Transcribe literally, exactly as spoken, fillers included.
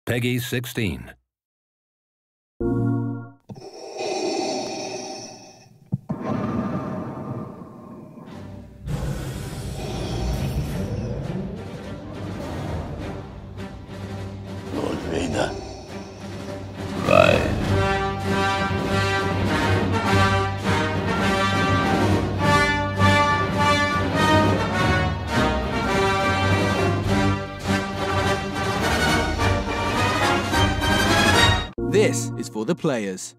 Peggy sixteen. Lord Vader. Right. This is for the players.